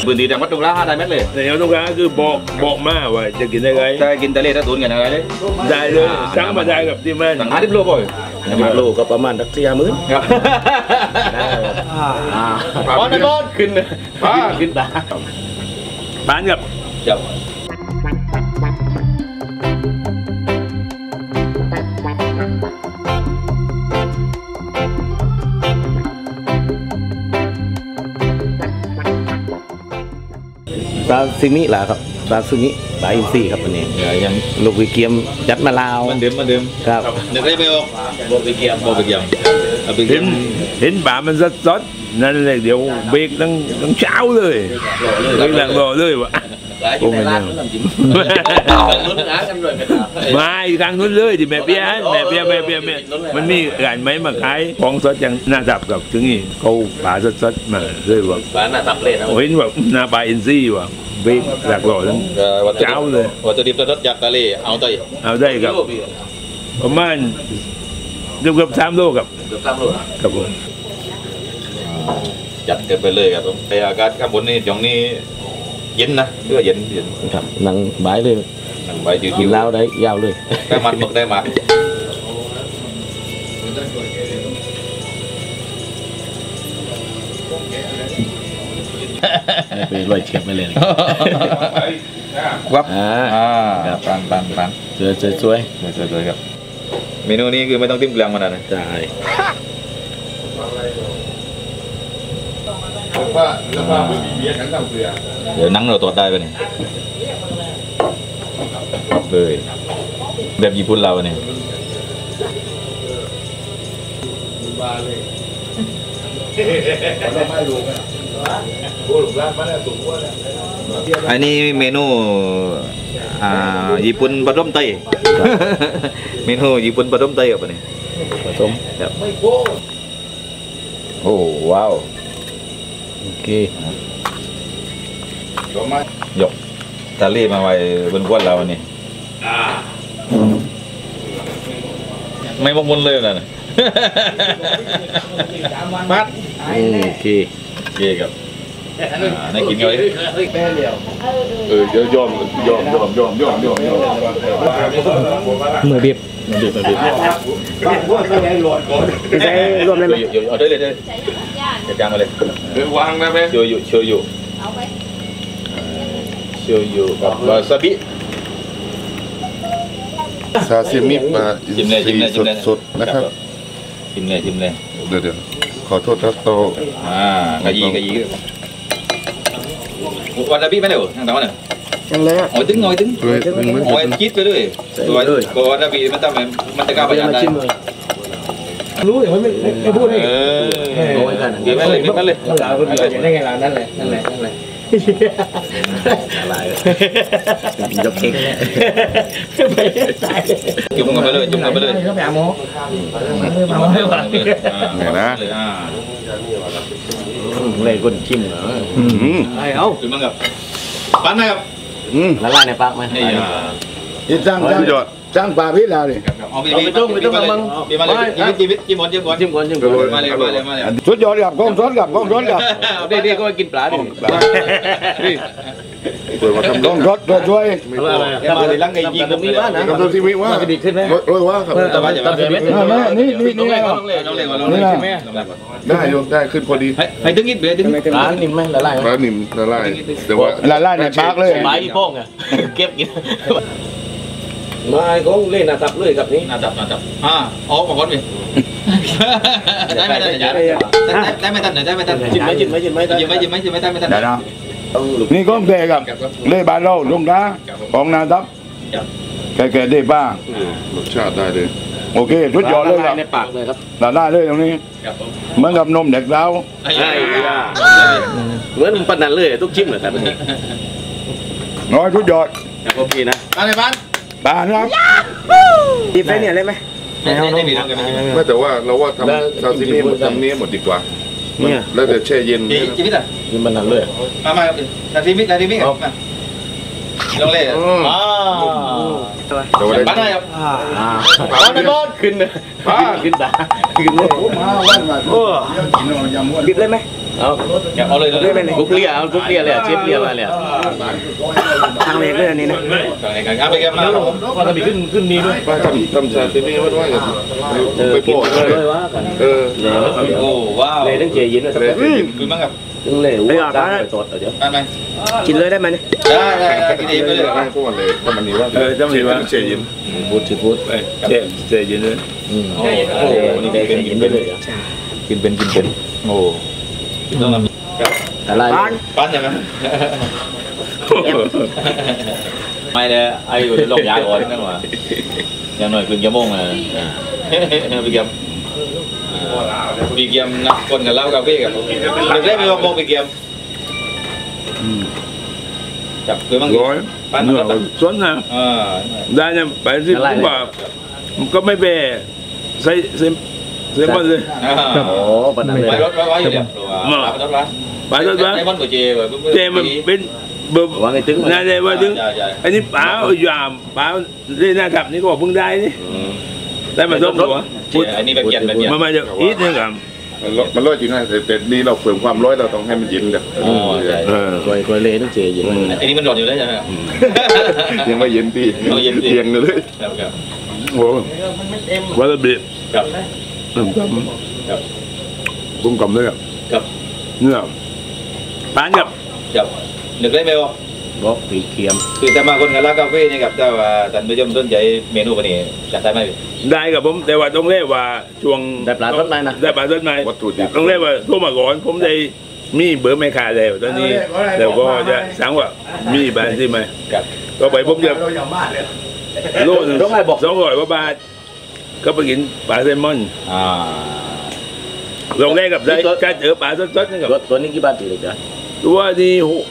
พื้นที่จังหวัดตรงร้า5 เมตรเลยในแถวตรงกลางคือบอกมาว่าจะกินได้ไงจะกินทะเลถ้าตุนกันอะไรเลยได้เลยสั่งมาได้กับที่มันสั่ง50 โลบ่อย 50 โลก็ประมาณสัก40,000 ครับบอลขึ้นขึ้นตาบ้านกับจับซาซิมิล่ะครับซาซิมิปลาอินทรีครับอันนี้ยังลูกวิเกียมยัดมะลาวมันเดิมครับนึกได้ไม่ออกโบวิเกียมเห็นป่ามันสดนั่นเลยเดี๋ยวเบรกตั้งเช้าเลยเบรกหลังรอเลยวะโอ้ไม่เนี่ยไม่กลางนู้นเลยที่แม่เปี้ยมันมีร้านไม้มาขายของสดอย่างหน้าดับกับถึงนี่เขาป่าสดมาเลยว่าป่าหน้าดับเลยนะเห็นว่าหน้าป่าอินทรีย์ว่าเบรกหลักหล่อทั้งเช้าเลยวัตถุดิบสดจากทะเลเอาได้ครับประมาณเกือบ3 โลครับครับผมจัดกันไปเลยครับผมแต่อากาศข้างบนนี่ตรงนี้เย็นนะเพื่อเย็นครับนั่งบายเลยนั่งใบจิ๋วกินแล้วได้ยาวเลยได้มันหมึกได้มาไปลอยเฉียบไปเลยวับปันสวยครับเมนูนี้คือไม่ต้องติ้มเกลือมันนะใช่เดี๋ยวนั่งเราตรวจได้ไปเนี่ยเลยแบบญี่ปุ่นเราเนี่ยอันนี้เมนูญี่ปุ่นผสมไทยเมนูญี่ปุ่นผสมไทยกับเนี่ยผสมครับโอ้ว้าวโอเคยกทะเลมาไว้บนก้นเราเนี่ยไม่มกมุนเลยนะมัดโอเคครับน่ากินเลยเดี๋ยวยอมมือบีบรวมได้ไหมเอาได้เลยจัดการมาเลยเรื่องวางนะแม่โชยุกับวาซาบิซาซิมิปลาอินทรีย์สดนะครับชิมเลยเดี๋ยวขอโทษครับโตกะยีวาซาบิไม่ได้หรอทางตะวันเนี่ยยังเลยอ่ะงอยตึ้งจี๊ดไปด้วยตัววาซาบิมันทำมันจะกล้าประหยัดได้รู้อย่างไม่พูดเลยเดี๋ยวไม่เลยได้ไงล่ะนั่นแหละอะไรยกเค้กจุ่มกันไปเลยเขาไปหาหมอเนี่ยนะเลยก้นชิมเหรอเอาจุ่มมันกับปั้นนะครับละลายในปากไหมยิ่งจ้างปลาพี่แล้วดิไม่ต้องมึงมาเลยจิ้มก่อนมาเลยสุดยอดกับกล้องซ้อนกับเด็กก็กินปลาดิเปิดมาทำกล้องรถช่วยมาเลยลังไก่ยิงตรงนี้ว่านะตรงที่มีว่าดีขึ้นไหมโอ้ยว่าครับนี่ได้ขึ้นพอดีให้ตึ้งนิดเดียวตึ้งร้านนิ่มไหมละลายร้านนิ่มละลายแต่ว่าละลายในปากเลยไม้พ่องอ่ะเก็บกินมาเขาเล่นนาจับเลยกับนี้นาจับออกมาก่อนดิได้ไม่ทันจิ้มไหมได้ไม่ทันนี่ก็เด็กกับเล่บ้านเราลุงนะของนาทับแก่เด็บ้ารสชาติได้เลยโอเคทุกยอดเลยครับในปากเลยครับได้เลยตรงนี้เหมือนกับนมเด็กเราเหมือนปนันเลยทุกชิ้นเหมือนกันน้อยทุกยอดโอเคนะอะไรบ้านครับดีไฟเนี่ยเลยไหมไม่แต่ว่าเราว่าทำซาซิมิทำนี้หมดดีกว่าแล้วจะแช่เย็นชีวิตอ่ะมันนั่นเลยมาซาซิมิมาลงเล่บ้านไหนครับบ้านไหนบ้านขึ้นเลยขึ้นตาขึ้นเลยโอ้บิดเลยไหมเอาเลยกุ๊กเลี้ยกุ๊กเลี้ยเลยเชฟเลี้ยมาเลยทางเล็กเลยอันนี้นะทางเล็กครับไปแกมาว่าจะมีขึ้นนี้ด้วยว่าทำชาตินี่ว่ากันไปโปรดเลยว่ากันโอ้ว้าวเลยตั้งเจยินเลยคือมั้งครับตั้งเลยว่าได้ไปสดเดี๋ยวได้ไหมกินเลยได้ไหมได้กินเองไปเลยพวกเลยถ้ามันนี้ว่าต้องมีว่าเจยินพูดเจยินเลยโอ้นี่เป็นยินไปเลยกินเป็นโอ้ต้องทำอะไรปั้นใช่ไหมไม่เลยไอ้อยู่ในโลกยาอ่อนนั่นหว่าอย่างหน่อยครึ่งชั่วโมงเลยพี่เกียมนักคนกับเล่ากาแฟกับเด็กได้ไม่ว่าโมงพี่เกียมจับคือมั่งปั้นเนื้อส้นนะได้เนี่ยไปที่ผมว่าก็ไม่เบะใส่บ้านเลยโอ้บ้านไปรถไว้อยู่เดียวไปรถไมันก็เจมันเป็นว่าไงถึงนั่นเลยว่าถึงอันนี้ป๋าอยู่ป๋าเล่นนะครับนี่ก็บอกเพิ่งได้นี่ได้มาต้มตัวอันนี้แบบเย็นมาเยอะอีกนึงครับมันร้อยจริงนะแต่นี่เราเพิ่มความร้อยเราต้องให้มันเย็นเดี๋ยวคอยเล่นต้องเจเย็นอันนี้มันร้อนอยู่ได้ใช่ไหมยังไม่เย็นพี่เย็นเลยโอ้วาซาบิครับบุ้งกลมด้วยครับเนื้อปานกับนึกได้ไหมวะบอกตีเคียมคือแต่มาคนกับร้านกาแฟนี่กับแต่ว่าท่านผู้ชมสนใจเมนูวันนี้จัดได้ไหมได้กับผมแต่ว่าต้องเรียกว่าช่วงได้ปลาต้นไม้นะได้ปลาต้นไม้ต้องเรียกว่าทั่วมาก่อนผมได้มีเบอร์ไม่ขาดแล้วตอนนี้เดี๋ยวก็จะสั่งว่ามีบานที่ไหมก็ไปผมจะโลนึง200 กว่าบาทก็ไปกินปลาแซลมอนลงได้กับได้การเจอปลาสดๆนี่กับตัวนี้กี่บาทตีเลยจ้ะตัวนี้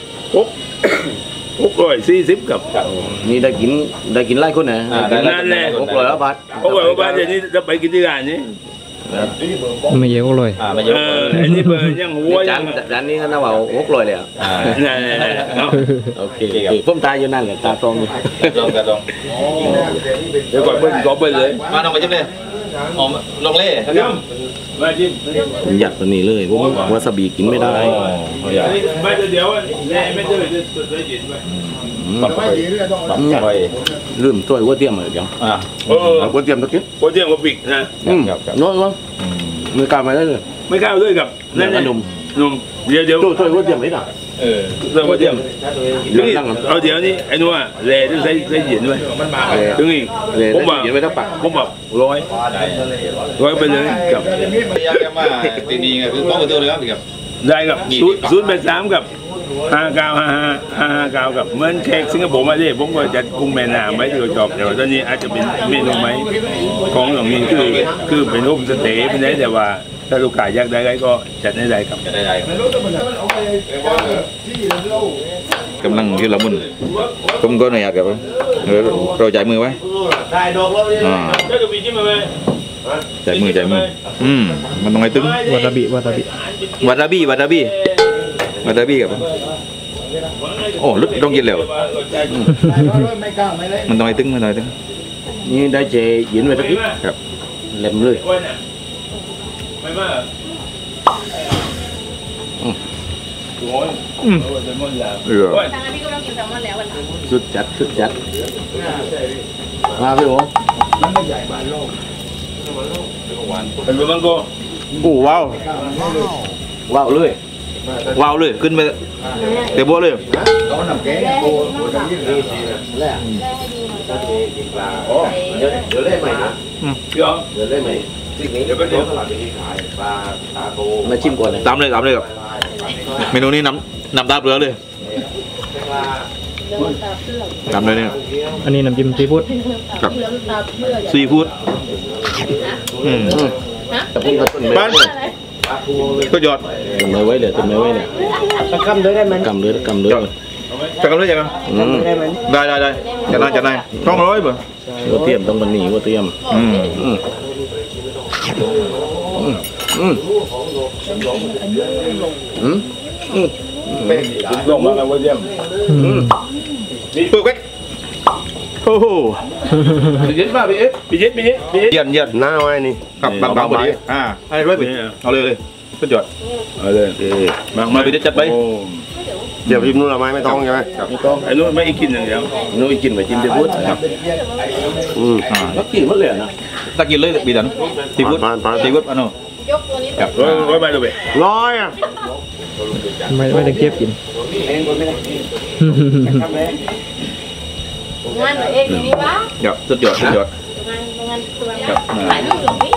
640กับนี่ได้กินไล่คนไหนนั่นแหละ 600 บาท 600 บาทเดี๋ยวนี้จะไปกินที่ร้านนี้ไม่เยอะเลยอันนี้เปิดยังหัวจานนี้น่าว่า600เลยอ่ะโอเคผมตายอยู่นั่นแหละตาตรงกระดองเดี๋ยวก่อนเบิ้ลเลยมาลงไปจิ้มเลยลงเล่ครับอยากตัวนี้เลยผมวาซาบิกินไม่ได้ไม่เดี๋ยวไม่ได้ลืมตัววัวเทียมเลยจังวัวเทียมตะกี้วัวเทียมกับปิกนะน้อยไม่กล้ามาได้เลยไม่กล้าด้วยกับนั่นหนุ่มเดี๋ยวตัววัวเทียมไม่ได้เรื่องวัวเทียมเอาเดี๋ยวนี้ไอ้นู้นเล่ต้องใช้หยินด้วยถึงอีกผมบอกหยินไว้ทั้งปากผมบอก100ไปเลยกับอยากจะมาตีนี้ไงคือป้องกันตัวเลยครับได้กับ083กับ5955กับเหมือนเค้กสิงคโปร์มาดิผมก็จัดกุ้งแม่น้ำไว้ที่เราจอบแต่ว่าตอนนี้อาจจะเป็นเมนูไหมของตรงนี้คือเป็นรูปสเต๊ะเป็นได้แต่ว่าถ้าลูกค้าอยากได้ก็จัดได้ครับกำลังที่เรามุ่นผมก็หน่อยกับเราจ่ายมือไว้จ่ายมือมันต้องไงตึ้งวาซาบิกับโอ้ลุกต้องกินเร็วมันต้องไงตึ้งนี่ได้เจยินไปตะกี้ครับเล็มเลยสุดจัดมาพี่โอ๋เป็นบังโกโอ้ว้าวเลยขึ้นไปเตะบัวเลยเดี๋ยวเล่นใหม่นะเดี๋ยวเล่นใหม่มาชิมก่อนเลยตามเลยครับเมนูนี้น้ำตาเปลือกเลยตามเลยเนี่ยอันนี้น้ำจิ้มซีฟู้ดครับซีฟู้ดบ้านก็หยอดต้นไม้ไว้เลยกำเลยได้ไหมกำเลยจะกำเลยใช่ไหมได้จะได้200ป่ะวัวเทียมต้องบันนี่วัวเทียมลงมาแล้ววัวเทียมเปิดแก๊กโอ้โหเย็นมากพี่เอ๊ะพี่เย็นเย็นหน้าไว้นี่ครับบางๆพอดีอะไรด้วยพี่เอาเลยสุดยอดเอาเลยมาพี่เด็ดจัดไปเดี๋ยวพิมพ์นู่นละไม้ไม่ต้องใช่ไหมไม่ต้องไอ้นู้นไม่กินอย่างเดียวนู้นกินไปจิ้มเดือดพุทธครับแล้วกินหมดเลยนะตะกินเลยบีดันตีพุทธตีพุทธอันนู้นครับร้อยใบตัวเบ 100อ่ะไม่ได้เก็บกินงานเองนี่วะเดี๋ยวสุดยอดงานถ่ายรูปหรอพี่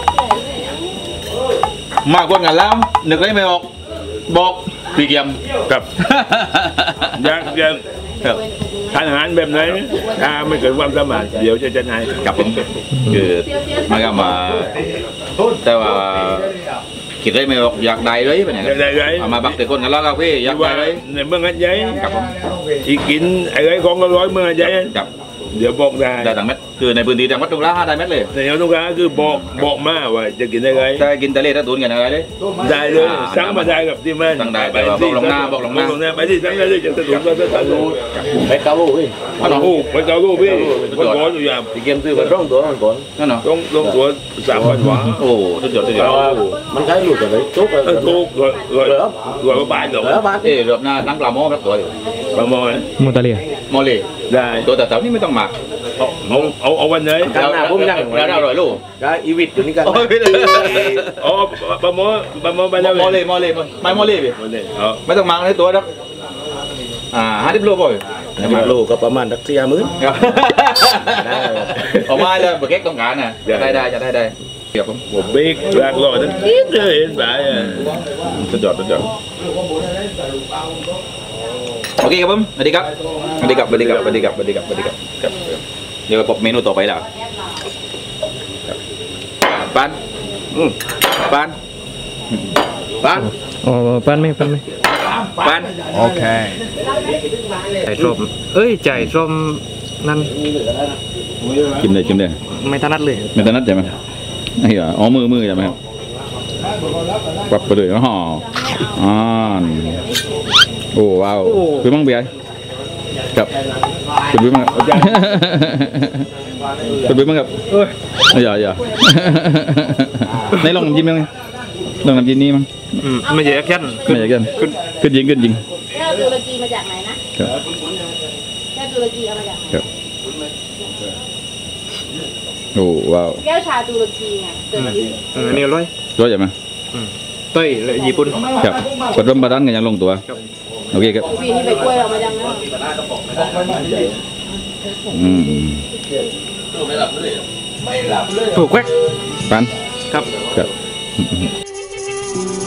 มากกว่างานแล้วนึกได้ไม่ออกบอกพี่เกียมครับยังทานอาหารแบบไหนถ้าไม่เกิดความสามารถเดี๋ยวจะนายกับผมคือมันก็มาแต่ว่าคิดได้ไม่ออกอยากได้เลยเป็นไงมาบักแต่คนกันแล้วก็พี่อยากได้เลยในเมืองอันใหญ่กับผมอีกกินอะไรของก็100เมืองอันใหญ่กับเดี๋ยวบอกได้ต่างเม็ดคือในพื้นที่ต่างวัดตรงละ5ได้เม็ดเลยในตรงละคือบอกมาว่าจะกินได้ไงได้กินทะเลถ้าตูนกันอะไรเลยได้เลยสั่งมาได้กับที่มันสั่งได้แต่ว่าบอกลงหน้าไปที่สั่งได้เลยจะสะดวกก็สะดวกไปเกาลูพี่ไปเกาลูพี่มันร้อนอยู่อย่างพี่เกียมซื้อมันร่องตัวมันก่อนนั่นเนาะร่องตัว3,000 หวาโอ้สุดยอดมันใช้ลูกอะไรจุก 100 บาทหรอรอบหน้านั่งปลาหม้อแล้วตัวปลาหม้อโมตาเลียได้ตัวแต่นี่ไม่ต้องหมักเอาวันไหนเราผมยังเราอร่อยลูกได้อีวิทอยู่นี่กันอ๋อปลาหม้อไปแล้วมอเล่ไม่มอเล่พี่ไม่ต้องหมักในตัวนะ50 โลบ่อย 50 โลก็ประมาณสัก40,000 ออกมาเลยเบอร์เก๊กต้องการน่ะจะได้เดี๋ยวผมเบรกแรกรอตั้งนิดเลยเห็นป่ะสุดยอดโอเคครับผมสวัสดีครับเดี๋ยวพบเมนูต่อไปแล้วปานอ๋อปานโอเคใจส้มนั่นกินได้ไม่ถนัดเลยไม่ถนัดใช่ไหมไอ้เหรออ๋อมือใช่ไหมครับปับไปเลยอ๋อโอ้ว้าวคือมั่งเบียร์กับคุณบิ้มครับคุณบิ้มครับอย่าในลองน้ำจิ้มยังไงลองน้ำจิ้มนี่มั้งไม่ใช่แค่ขึ้นยิงแก้วตุรกีมาจากไหนนะแก้วตุรกีเอามาจากไหนโอ้ว้าวแก้วชาตุรกีไงนี่ร้อยใช่ไหมเต้ยและญี่ปุ่นครับผสมผสานกันอย่างลงตัวโอเคครับปีนี้ใบกล้วยออกมาจังนะถูกแควกปันครับ